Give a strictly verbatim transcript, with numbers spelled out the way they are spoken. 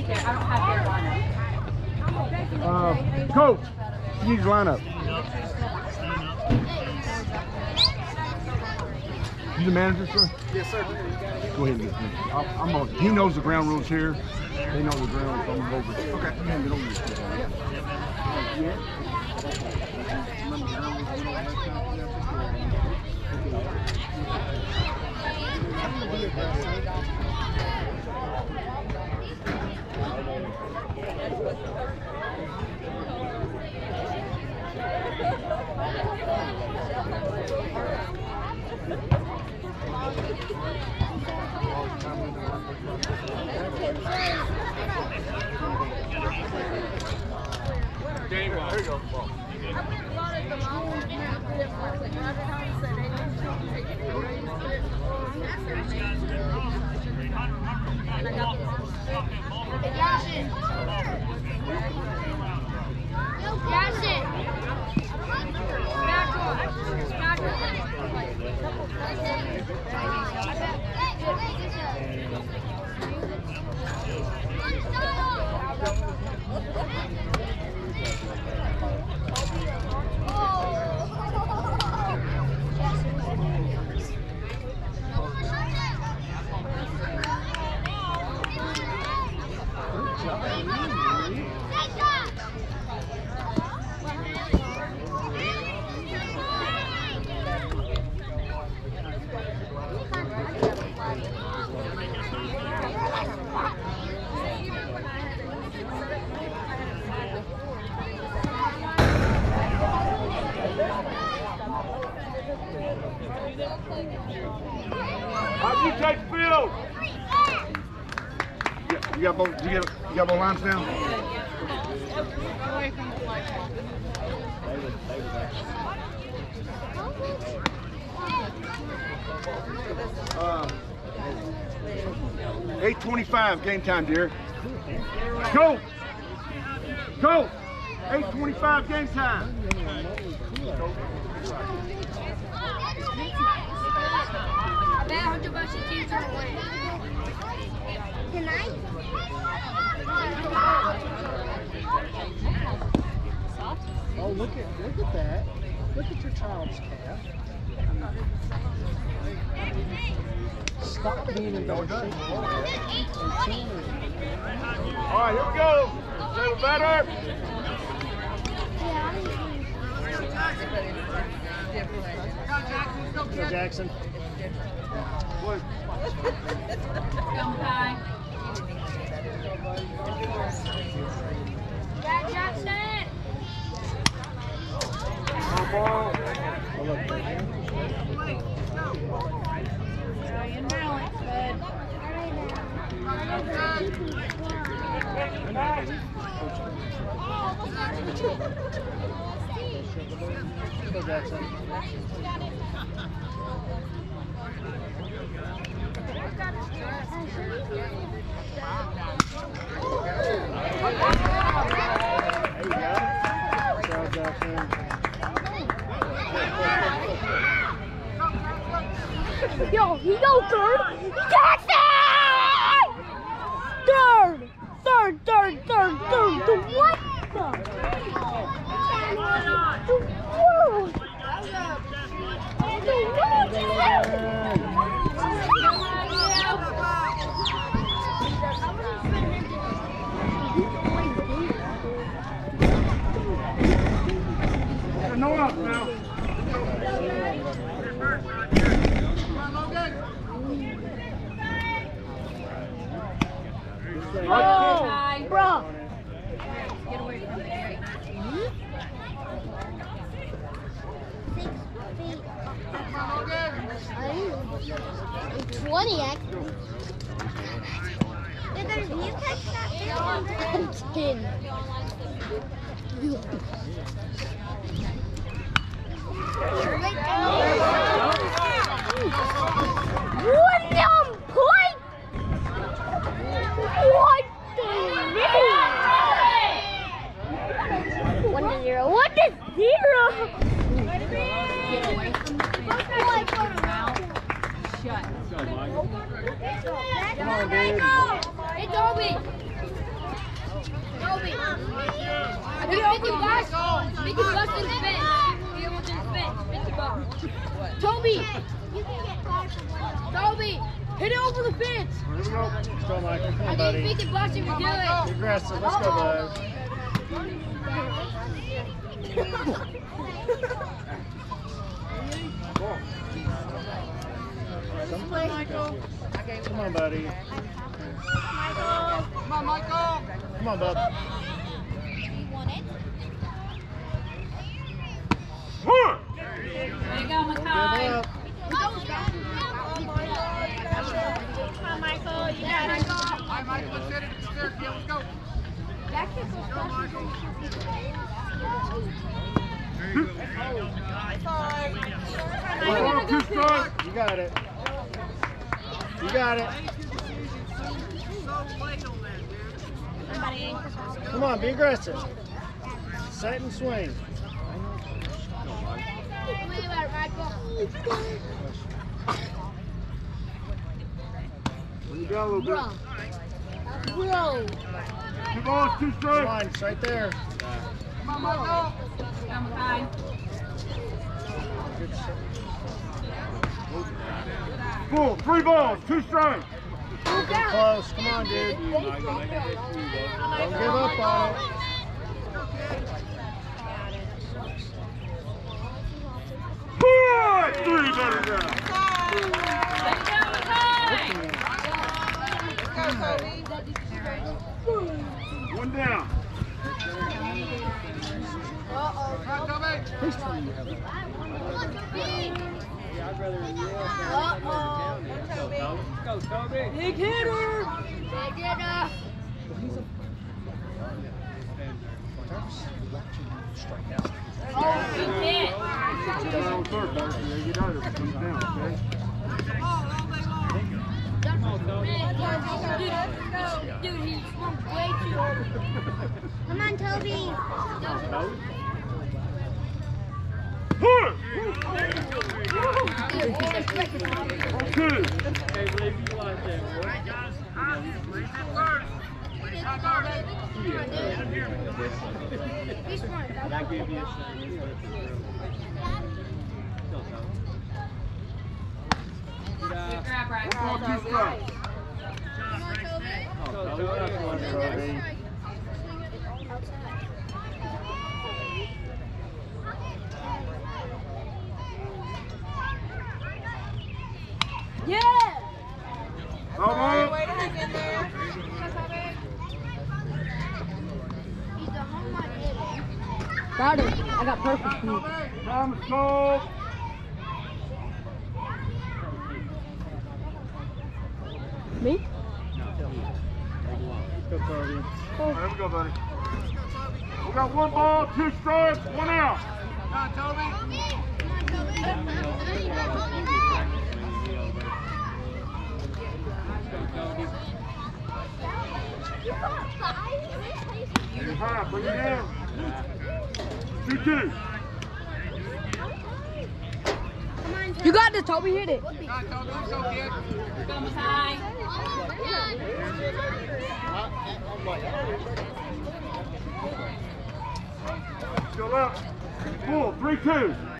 Uh, Coach, you need to line up. You the manager, sir? Yes, sir. Go ahead and get him. I'm on. He knows the ground rules here. They know the ground rules. I'm over. Okay. You can get over this. Yeah. Game ball. There you go. How'd you take field? You got both. You got you got both lines down. Uh, eight twenty-five game time, dear. Go. Go. eight twenty-five game time. Can I? Oh, look at look at that. Look at your child's calf. Stop being embarrassing. All right, here we go. Little better. Go, Jackson. Come by. Jack Jackson. Ball. In balance, bud. Go, Jackson. Yo, he go third. Jackson! Third, third, third, third, third. The what? The, the world. The world is out. No up now. Oh, bro. Get away from me. twenty actually. Did there's you catch that? ten. William point. What the mean? One to zero. One to zero. Get away from the mouth. Shut. Come on, dude. Hey, Toby. Mickey Bust in the fence. He was in the fence. Mickey Bust. Toby! You can get five for one. Toby! Hit it over the fence! Here we go. Let's go, Michael. Come I on, think buddy. Mickey Bust if you do it. Be aggressive. Let's go, bud. Come on, buddy. Come on, Michael. Come on, bud. You want it? One. There you go, Give Makai. up. Come on, Michael. You got it. Hi, Michael. Let's hit it. It's third. Yeah, let's go. That kid was Come on, two strikes. You got it. You got it. Come on, be aggressive. Set and swing. Bring it down a little bit. Bro. Two balls, two Come strikes. on, it's right there. Come on, Makai. Good shot. Full, three balls, two strikes. Getting close. Come on, dude. Don't give up on it. Four, three, better down. There you go, Makai. One down. Please tell me you have it. Big hitter. Big hitter. Oh, he hit. Down on third, better. Yeah, get out of there. Comes down, okay? Dude, dude, he swung way too hard. Come on, Toby. One, two. Good grab, right? Ball, two strikes. Toby. Yeah! Come on. Got it. I got perfect speed. Time is called. Me? Go, Toby. All right, here we go, buddy. We got one ball, two strikes, one out. You're high, bring it down. Two, two. You got this, Toby. Hit it. Still up. Full, three, two.